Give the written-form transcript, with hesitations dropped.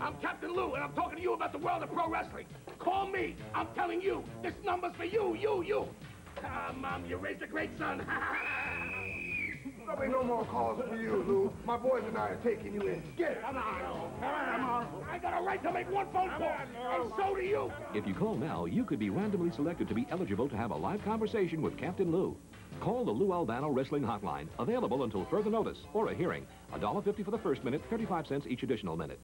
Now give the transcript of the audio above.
I'm Captain Lou, and I'm talking to you about the world of pro wrestling. Call me. I'm telling you, this number's for you. Ah, Mom, you raised a great son. There'll be no more calls for you, Lou. My boys and I are taking you in. Get it. Come on. I got a right to make one phone call, and so do you. If you call now, you could be randomly selected to be eligible to have a live conversation with Captain Lou. Call the Lou Albano Wrestling Hotline, available until further notice, or a hearing. $1.50 for the first minute, 35 cents each additional minute.